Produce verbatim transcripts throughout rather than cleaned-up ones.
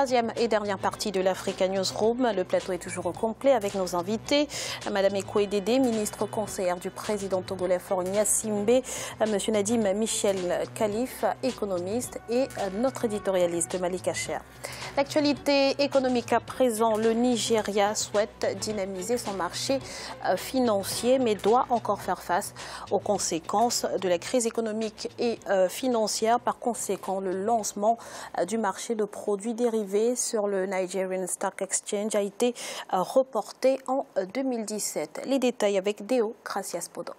Troisième et dernière partie de l'Africa Newsroom. Le plateau est toujours au complet avec nos invités. Madame Ekwe Dédé, ministre conseillère du président togolais Faure Gnassingbé, Monsieur Nadim Michel Khalif, économiste, et notre éditorialiste Malik Acher. L'actualité économique à présent, le Nigeria souhaite dynamiser son marché financier mais doit encore faire face aux conséquences de la crise économique et financière. Par conséquent, le lancement du marché de produits dérivés sur le Nigerian Stock Exchange a été reporté en deux mille dix-sept. Les détails avec Deo Gracias Podo.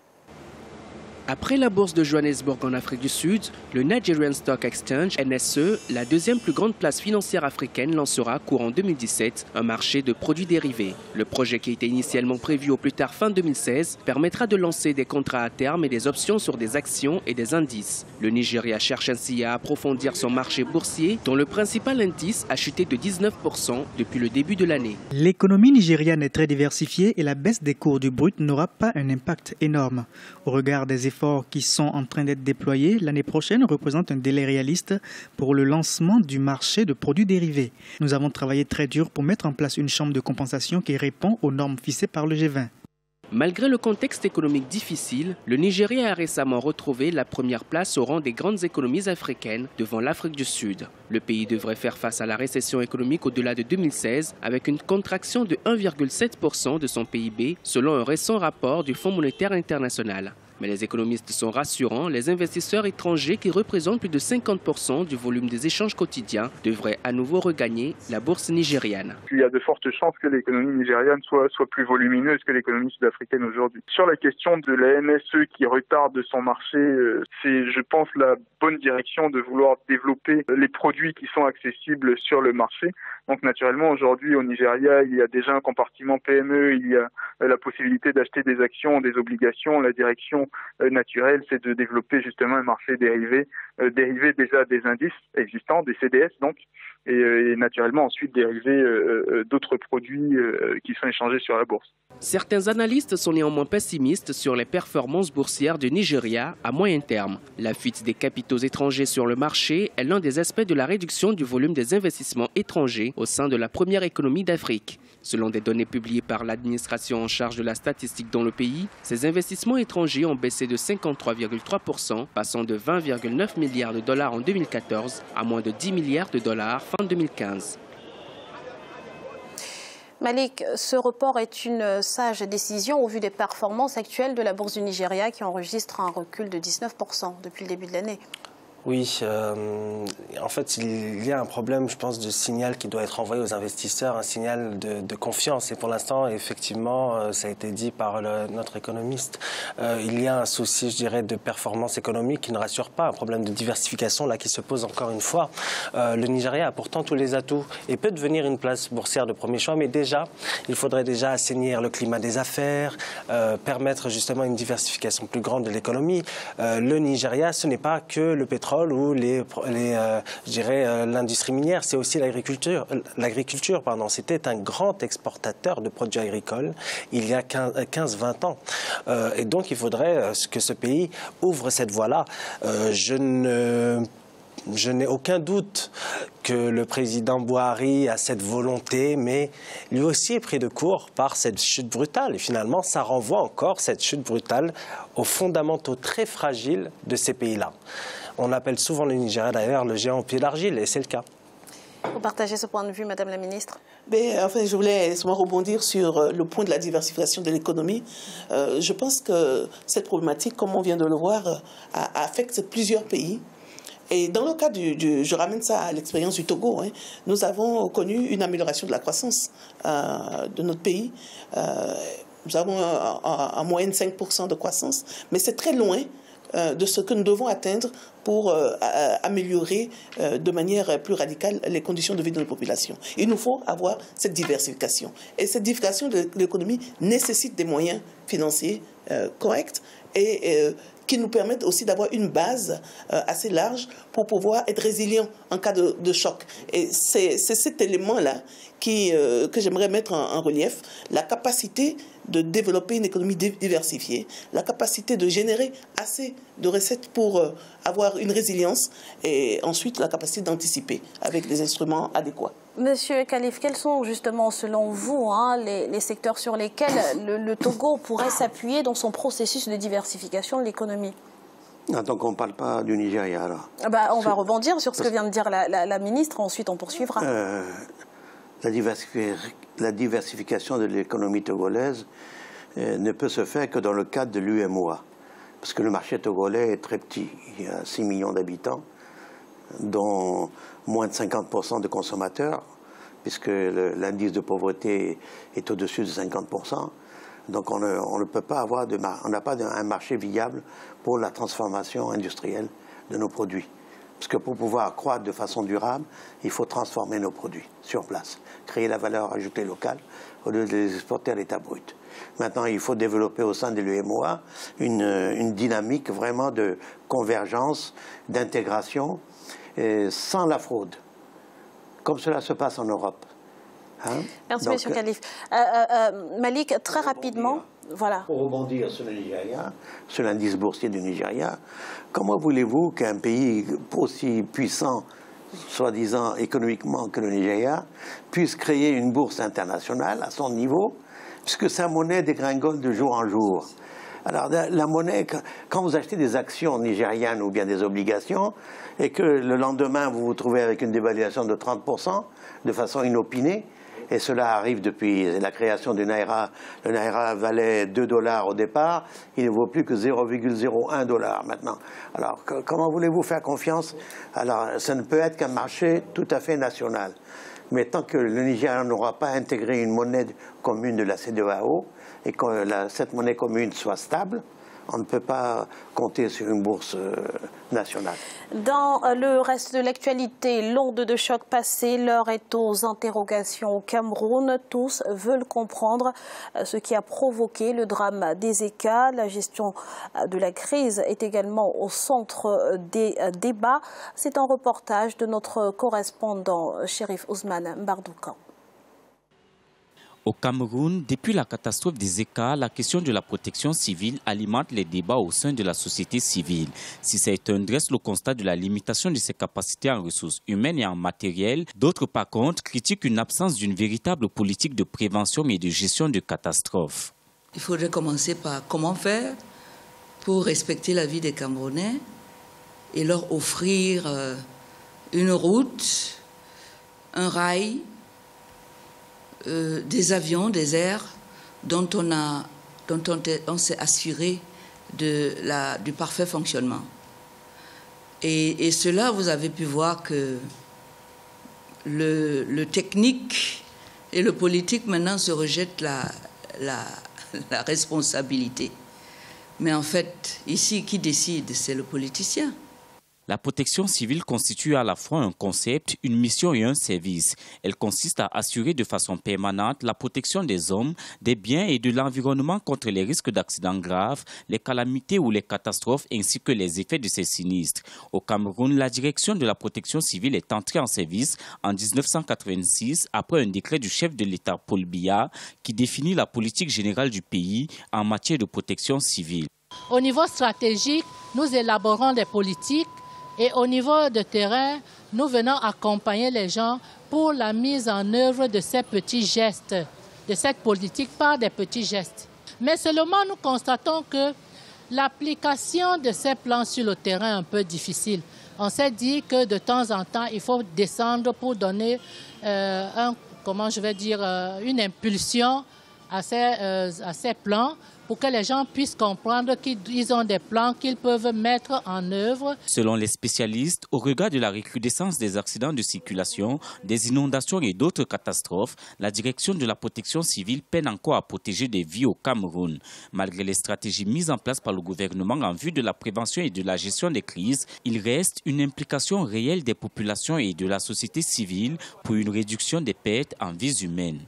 Après la bourse de Johannesburg en Afrique du Sud, le Nigerian Stock Exchange, N S E, la deuxième plus grande place financière africaine, lancera courant deux mille dix-sept un marché de produits dérivés. Le projet, qui était initialement prévu au plus tard fin deux mille seize, permettra de lancer des contrats à terme et des options sur des actions et des indices. Le Nigeria cherche ainsi à approfondir son marché boursier, dont le principal indice a chuté de dix-neuf pour cent depuis le début de l'année. L'économie nigériane est très diversifiée et la baisse des cours du brut n'aura pas un impact énorme. Au regard des efforts qui sont en train d'être déployés, l'année prochaine représente un délai réaliste pour le lancement du marché de produits dérivés. Nous avons travaillé très dur pour mettre en place une chambre de compensation qui répond aux normes fixées par le G vingt. Malgré le contexte économique difficile, le Nigeria a récemment retrouvé la première place au rang des grandes économies africaines devant l'Afrique du Sud. Le pays devrait faire face à la récession économique au-delà de deux mille seize avec une contraction de un virgule sept pour cent de son P I B selon un récent rapport du Fonds monétaire international. Mais les économistes sont rassurants, les investisseurs étrangers qui représentent plus de cinquante pour cent du volume des échanges quotidiens devraient à nouveau regagner la bourse nigériane. Il y a de fortes chances que l'économie nigériane soit, soit plus volumineuse que l'économie sud-africaine aujourd'hui. Sur la question de la N S E qui retarde son marché, c'est, je pense, la bonne direction de vouloir développer les produits qui sont accessibles sur le marché. Donc naturellement, aujourd'hui au Nigeria, il y a déjà un compartiment P M E, il y a la possibilité d'acheter des actions, des obligations. La direction naturelle, c'est de développer justement un marché dérivé, euh, dérivé déjà des indices existants, des C D S donc, et, euh, et naturellement ensuite dériver euh, d'autres produits euh, qui sont échangés sur la bourse. Certains analystes sont néanmoins pessimistes sur les performances boursières du Nigeria à moyen terme. La fuite des capitaux étrangers sur le marché est l'un des aspects de la réduction du volume des investissements étrangers au sein de la première économie d'Afrique. Selon des données publiées par l'administration en charge de la statistique dans le pays, ces investissements étrangers ont baissé de cinquante-trois virgule trois pour cent, passant de vingt virgule neuf milliards de dollars en deux mille quatorze à moins de dix milliards de dollars fin deux mille quinze. Malik, ce report est une sage décision au vu des performances actuelles de la bourse du Nigeria qui enregistre un recul de dix-neuf pour cent depuis le début de l'année. Oui, euh, en fait, il y a un problème, je pense, de signal qui doit être envoyé aux investisseurs, un signal de, de confiance. Et pour l'instant, effectivement, euh, ça a été dit par le, notre économiste, euh, il y a un souci, je dirais, de performance économique qui ne rassure pas, un problème de diversification là qui se pose encore une fois. Euh, le Nigeria a pourtant tous les atouts et peut devenir une place boursière de premier choix, mais déjà, il faudrait déjà assainir le climat des affaires, euh, permettre justement une diversification plus grande de l'économie. Euh, le Nigeria, ce n'est pas que le pétrole ou les, les, euh, je dirais, euh, l'industrie minière, c'est aussi l'agriculture. L'agriculture, pardon, c'était un grand exportateur de produits agricoles il y a quinze vingt ans. Euh, et donc, il faudrait euh, que ce pays ouvre cette voie-là. Euh, je ne... Je n'ai aucun doute que le président Buhari a cette volonté, mais lui aussi est pris de court par cette chute brutale. Et finalement, ça renvoie encore, cette chute brutale, aux fondamentaux très fragiles de ces pays-là. On appelle souvent le Nigeria, d'ailleurs, le géant au pied d'argile, et c'est le cas. Vous partagez ce point de vue, Madame la Ministre? Mais, enfin, je voulais seulement rebondir sur le point de la diversification de l'économie. Euh, je pense que cette problématique, comme on vient de le voir, affecte plusieurs pays. Et dans le cas du, du je ramène ça à l'expérience du Togo, hein, nous avons connu une amélioration de la croissance euh, de notre pays. Euh, nous avons en moyenne cinq pour cent de croissance, mais c'est très loin euh, de ce que nous devons atteindre pour euh, améliorer euh, de manière plus radicale les conditions de vie de nos populations. Il nous faut avoir cette diversification. Et cette diversification de l'économie nécessite des moyens financiers euh, corrects et euh, qui nous permettent aussi d'avoir une base euh, assez large pour pouvoir être résilient en cas de, de choc. Et c'est cet élément-là qui, euh, que j'aimerais mettre en, en relief, la capacité de développer une économie diversifiée, la capacité de générer assez de recettes pour euh, avoir une résilience et ensuite la capacité d'anticiper avec des instruments adéquats. Monsieur Khalif, quels sont justement selon vous hein, les, les secteurs sur lesquels le, le Togo pourrait s'appuyer dans son processus de diversification de l'économie? Donc on ne parle pas du Nigeria alors. Bah, on va rebondir sur ce que vient de dire la, la, la ministre, ensuite on poursuivra. Euh, la, diversifi la diversification de l'économie togolaise euh, ne peut se faire que dans le cadre de l'U M O A. Parce que le marché togolais est très petit. Il y a six millions d'habitants, dont moins de cinquante pour cent de consommateurs, puisque l'indice de pauvreté est au-dessus de cinquante pour cent. Donc on ne, on ne peut pas avoir de on n'a pas de, un marché viable pour la transformation industrielle de nos produits. Parce que pour pouvoir croître de façon durable, il faut transformer nos produits sur place, créer la valeur ajoutée locale au lieu de les exporter à l'état brut. Maintenant, il faut développer au sein de l'U M O A une, une dynamique vraiment de convergence, d'intégration, sans la fraude, comme cela se passe en Europe. Hein? Merci, M. Khalif. Euh, euh, Malik, très rapidement, voilà. Pour rebondir sur le Nigeria, sur l'indice boursier du Nigeria, comment voulez-vous qu'un pays aussi puissant, soi-disant économiquement que le Nigeria, puisse créer une bourse internationale à son niveau, puisque sa monnaie dégringole de jour en jour? Alors, la, la monnaie, quand vous achetez des actions nigérianes ou bien des obligations, et que le lendemain, vous vous trouvez avec une dévaluation de trente pour cent, de façon inopinée, et cela arrive depuis la création du Naira. Le Naira valait deux dollars au départ, il ne vaut plus que zéro virgule zéro un dollar maintenant. Alors, que, comment voulez-vous faire confiance? Alors, ça ne peut être qu'un marché tout à fait national. Mais tant que le Nigeria n'aura pas intégré une monnaie commune de la C E D E A O, et que la, cette monnaie commune soit stable, on ne peut pas compter sur une bourse euh, nationale. Dans euh, le reste de l'actualité, l'onde de choc passée, l'heure est aux interrogations au Cameroun. Tous veulent comprendre euh, ce qui a provoqué le drame des E C A. La gestion euh, de la crise est également au centre euh, des euh, débats. C'est un reportage de notre correspondant Chérif Ousmane Mbardoukan. Au Cameroun, depuis la catastrophe des E C A, la question de la protection civile alimente les débats au sein de la société civile. Si certains dressent le constat de la limitation de ses capacités en ressources humaines et en matériel, d'autres par contre critiquent une absence d'une véritable politique de prévention et de gestion de catastrophes. Il faudrait commencer par comment faire pour respecter la vie des Camerounais et leur offrir une route, un rail, Euh, des avions, des airs dont on, a, dont on, on s'est assuré de la, du parfait fonctionnement. Et, et cela, vous avez pu voir que le, le technique et le politique maintenant se rejettent la, la, la responsabilité. Mais en fait, ici, qui décide? C'est le politicien. La protection civile constitue à la fois un concept, une mission et un service. Elle consiste à assurer de façon permanente la protection des hommes, des biens et de l'environnement contre les risques d'accidents graves, les calamités ou les catastrophes ainsi que les effets de ces sinistres. Au Cameroun, la direction de la protection civile est entrée en service en mille neuf cent quatre-vingt-six après un décret du chef de l'État Paul Biya qui définit la politique générale du pays en matière de protection civile. Au niveau stratégique, nous élaborons des politiques. Et au niveau de terrain, nous venons accompagner les gens pour la mise en œuvre de ces petits gestes, de cette politique par des petits gestes. Mais seulement nous constatons que l'application de ces plans sur le terrain est un peu difficile. On s'est dit que de temps en temps, il faut descendre pour donner euh, un, comment je vais dire, euh, une impulsion à ces, euh, à ces plans, pour que les gens puissent comprendre qu'ils ont des plans qu'ils peuvent mettre en œuvre. Selon les spécialistes, au regard de la recrudescence des accidents de circulation, des inondations et d'autres catastrophes, la direction de la protection civile peine encore à protéger des vies au Cameroun. Malgré les stratégies mises en place par le gouvernement en vue de la prévention et de la gestion des crises, il reste une implication réelle des populations et de la société civile pour une réduction des pertes en vies humaines.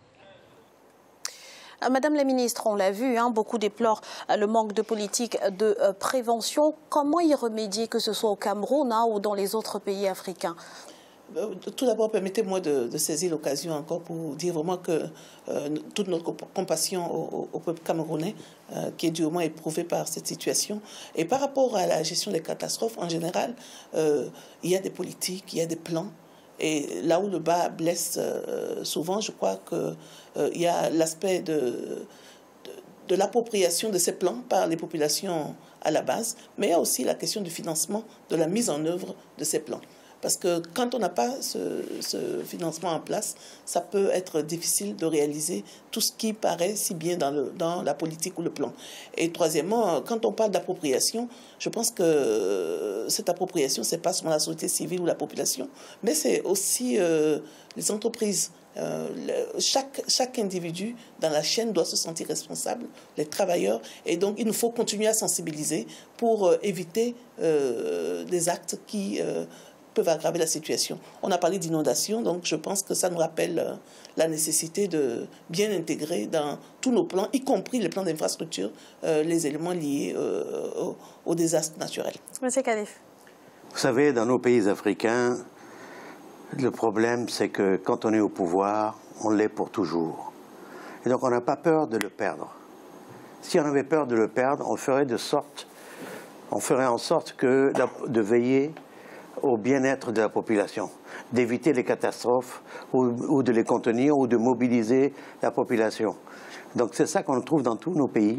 Madame la ministre, on l'a vu, hein, beaucoup déplorent le manque de politique de euh, prévention. Comment y remédier, que ce soit au Cameroun hein, ou dans les autres pays africains? Tout d'abord, permettez-moi de, de saisir l'occasion encore pour dire vraiment que euh, toute notre compassion au, au peuple camerounais euh, qui est durement éprouvé par cette situation. Et par rapport à la gestion des catastrophes, en général, euh, il y a des politiques, il y a des plans. Et là où le bas blesse euh, souvent, je crois qu'il euh, y a l'aspect de, de, de l'appropriation de ces plans par les populations à la base, mais il y a aussi la question du financement, de la mise en œuvre de ces plans. Parce que quand on n'a pas ce, ce financement en place, ça peut être difficile de réaliser tout ce qui paraît si bien dans, le, dans la politique ou le plan. Et troisièmement, quand on parle d'appropriation, je pense que cette appropriation, ce n'est pas seulement la société civile ou la population, mais c'est aussi euh, les entreprises. Euh, le, chaque, chaque individu dans la chaîne doit se sentir responsable, les travailleurs, et donc il nous faut continuer à sensibiliser pour euh, éviter euh, des actes qui... Euh, peuvent aggraver la situation. On a parlé d'inondation, donc je pense que ça nous rappelle euh, la nécessité de bien intégrer dans tous nos plans, y compris les plans d'infrastructure, euh, les éléments liés euh, au, au désastre naturel. Monsieur Khalif. Vous savez, dans nos pays africains, le problème, c'est que quand on est au pouvoir, on l'est pour toujours. Et donc on n'a pas peur de le perdre. Si on avait peur de le perdre, on ferait de sorte, on ferait en sorte que de veiller au bien-être de la population, d'éviter les catastrophes ou, ou de les contenir ou de mobiliser la population. Donc c'est ça qu'on trouve dans tous nos pays,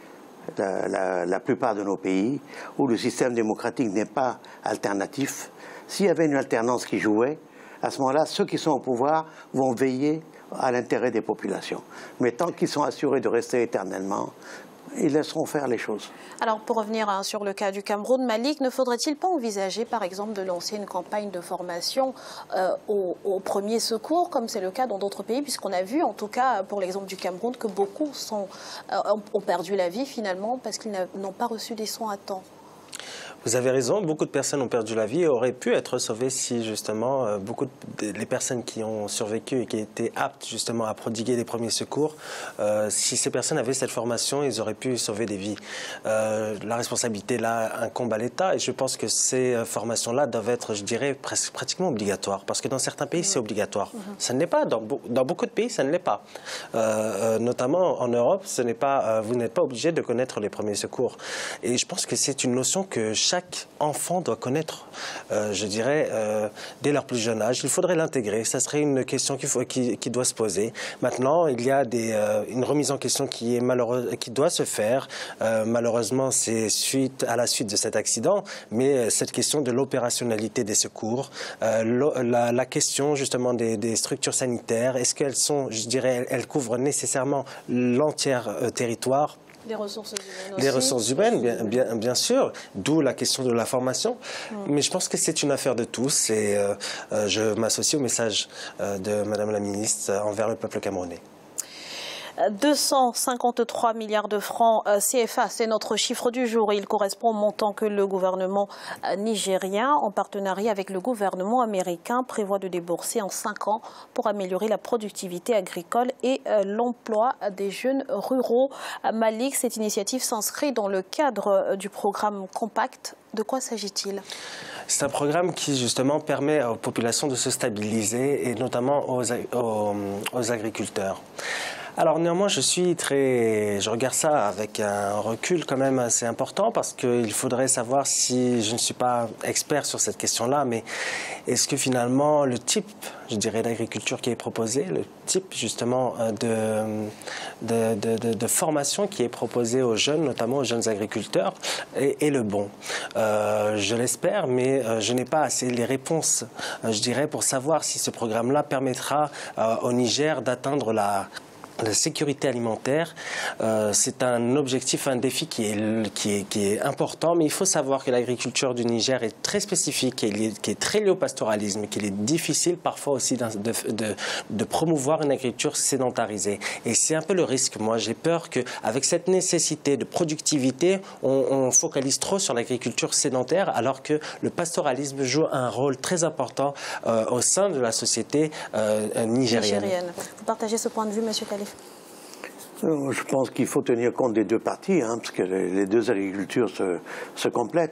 la, la, la plupart de nos pays, où le système démocratique n'est pas alternatif. S'il y avait une alternance qui jouait, à ce moment-là, ceux qui sont au pouvoir vont veiller à l'intérêt des populations. Mais tant qu'ils sont assurés de rester éternellement, ils laisseront faire les choses. Alors, pour revenir hein, sur le cas du Cameroun, Malik, ne faudrait-il pas envisager, par exemple, de lancer une campagne de formation euh, au, au premier secours, comme c'est le cas dans d'autres pays, puisqu'on a vu, en tout cas, pour l'exemple du Cameroun, que beaucoup sont, euh, ont perdu la vie, finalement, parce qu'ils n'ont pas reçu des soins à temps. Vous avez raison, beaucoup de personnes ont perdu la vie et auraient pu être sauvées si justement euh, beaucoup de les personnes qui ont survécu et qui étaient aptes justement à prodiguer les premiers secours, euh, si ces personnes avaient cette formation, ils auraient pu sauver des vies. Euh, la responsabilité là incombe à l'État et je pense que ces formations-là doivent être, je dirais, presque pratiquement obligatoires parce que dans certains pays c'est obligatoire. Mm-hmm. Ça ne l'est pas, dans, dans beaucoup de pays ça ne l'est pas. Euh, euh, notamment en Europe, ce n'est pas, euh, vous n'êtes pas obligé de connaître les premiers secours. Et je pense que c'est une notion que chaque Chaque enfant doit connaître, euh, je dirais, euh, dès leur plus jeune âge. Il faudrait l'intégrer. Ça serait une question qu'il faut, qui, qui doit se poser. Maintenant, il y a des, euh, une remise en question qui, est malheureuse, qui doit se faire. Euh, malheureusement, c'est suite, à la suite de cet accident. Mais cette question de l'opérationnalité des secours, euh, la, la question justement des, des structures sanitaires, est-ce qu'elles sont, je dirais, elles couvrent nécessairement l'entier euh, territoire? Des ressources humaines aussi. Des ressources humaines, bien, bien, bien sûr, d'où la question de la formation. Mm. Mais je pense que c'est une affaire de tous et euh, euh, je m'associe au message euh, de Madame la ministre envers le peuple camerounais. deux cent cinquante-trois milliards de francs C F A, c'est notre chiffre du jour. Il correspond au montant que le gouvernement nigérien, en partenariat avec le gouvernement américain, prévoit de débourser en cinq ans pour améliorer la productivité agricole et l'emploi des jeunes ruraux. Malik, cette initiative s'inscrit dans le cadre du programme Compact. De quoi s'agit-il ? C'est un programme qui, justement, permet aux populations de se stabiliser et notamment aux, aux, aux agriculteurs. Alors néanmoins, je suis très, je regarde ça avec un recul quand même assez important parce qu'il faudrait savoir si je ne suis pas expert sur cette question-là, mais est-ce que finalement le type, je dirais, d'agriculture qui est proposé, le type justement de, de, de, de, de formation qui est proposé aux jeunes, notamment aux jeunes agriculteurs, est, est le bon. Euh, je l'espère, mais je n'ai pas assez les réponses, je dirais, pour savoir si ce programme-là permettra euh, au Niger d'atteindre la La sécurité alimentaire, euh, c'est un objectif, un défi qui est, qui, est, qui est important, mais il faut savoir que l'agriculture du Niger est très spécifique, et qui est très liée au pastoralisme, qu'il est difficile parfois aussi de, de, de promouvoir une agriculture sédentarisée. Et c'est un peu le risque. Moi, j'ai peur qu'avec cette nécessité de productivité, on, on focalise trop sur l'agriculture sédentaire, alors que le pastoralisme joue un rôle très important euh, au sein de la société euh, nigérienne. nigérienne. Vous partagez ce point de vue, Monsieur Khalif ? Je pense qu'il faut tenir compte des deux parties, hein, parce que les deux agricultures se, se complètent.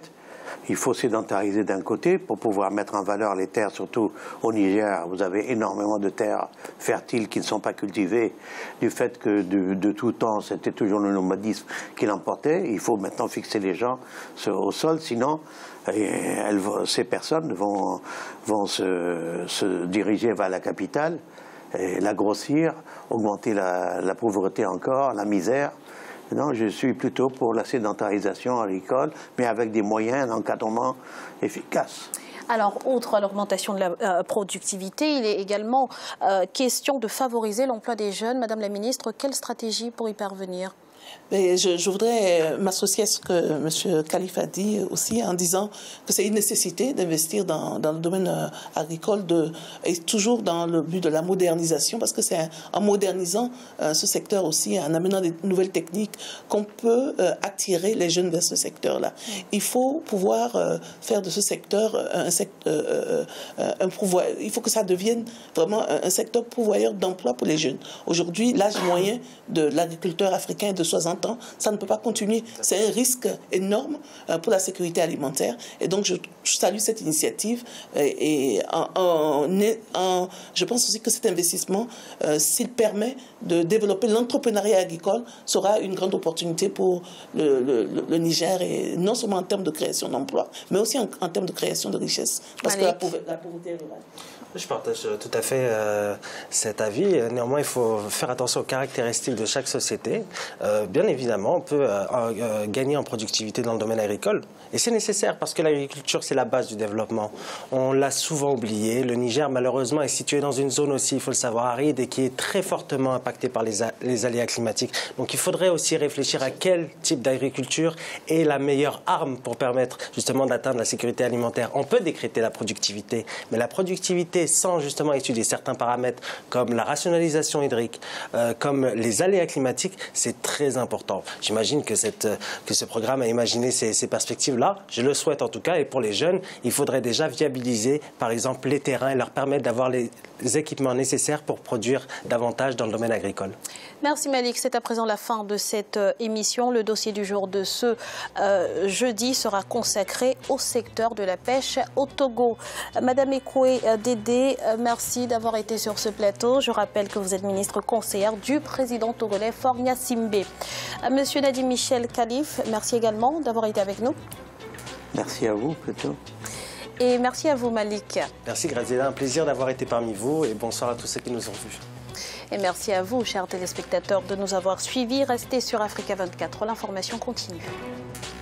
Il faut sédentariser d'un côté pour pouvoir mettre en valeur les terres, surtout au Niger. Vous avez énormément de terres fertiles qui ne sont pas cultivées du fait que de, de tout temps, c'était toujours le nomadisme qui l'emportait. Il faut maintenant fixer les gens sur, au sol, sinon et elles, ces personnes vont, vont se, se diriger vers la capitale, et la grossir, augmenter la, la pauvreté encore, la misère. Non, je suis plutôt pour la sédentarisation agricole, mais avec des moyens d'encadrement efficaces. Alors, outre l'augmentation de la euh, productivité, il est également euh, question de favoriser l'emploi des jeunes. Madame la ministre, quelle stratégie pour y parvenir ? Mais je, je voudrais m'associer à ce que M. Khalif a dit aussi en disant que c'est une nécessité d'investir dans, dans le domaine euh, agricole de, et toujours dans le but de la modernisation, parce que c'est en modernisant euh, ce secteur aussi, en amenant des nouvelles techniques, qu'on peut euh, attirer les jeunes vers ce secteur-là. Il faut pouvoir euh, faire de ce secteur un secteur, euh, euh, un pourvoyeur. Il faut que ça devienne vraiment un, un secteur pourvoyeur d'emploi pour les jeunes. Aujourd'hui, l'âge moyen de l'agriculteur africain est de soixante ans, ça ne peut pas continuer. C'est un risque énorme pour la sécurité alimentaire. Et donc, je, je salue cette initiative. Et, et en, en, en, je pense aussi que cet investissement, euh, s'il permet de développer l'entrepreneuriat agricole, sera une grande opportunité pour le, le, le Niger, et non seulement en termes de création d'emplois, mais aussi en, en termes de création de richesses. Parce Allez. que la pauvreté, la pauvreté est rurale. Je partage tout à fait euh, cet avis. Néanmoins, il faut faire attention aux caractéristiques de chaque société. Euh, bien évidemment, on peut euh, euh, gagner en productivité dans le domaine agricole. Et c'est nécessaire parce que l'agriculture, c'est la base du développement. On l'a souvent oublié. Le Niger, malheureusement, est situé dans une zone aussi, il faut le savoir, aride et qui est très fortement impactée par les, les aléas climatiques. Donc il faudrait aussi réfléchir à quel type d'agriculture est la meilleure arme pour permettre justement d'atteindre la sécurité alimentaire. On peut décréter la productivité, mais la productivité sans justement étudier certains paramètres comme la rationalisation hydrique, euh, comme les aléas climatiques, c'est très important. J'imagine que, cette, que ce programme a imaginé ces, ces perspectives-là. Je le souhaite en tout cas. Et pour les jeunes, il faudrait déjà viabiliser, par exemple, les terrains et leur permettre d'avoir les, les équipements nécessaires pour produire davantage dans le domaine agricole. Merci Malik. C'est à présent la fin de cette euh, émission. Le dossier du jour de ce euh, jeudi sera consacré au secteur de la pêche au Togo. Madame Ekoué Dédé, euh, merci d'avoir été sur ce plateau. Je rappelle que vous êtes ministre conseillère du président togolais Faure Gnassingbé. Euh, Monsieur Nadim Michel Khalif, merci également d'avoir été avec nous. Merci à vous plutôt. Et merci à vous Malik. Merci Graziella, un plaisir d'avoir été parmi vous et bonsoir à tous ceux qui nous ont vus. Et merci à vous, chers téléspectateurs, de nous avoir suivis. Restez sur Africa vingt-quatre, l'information continue.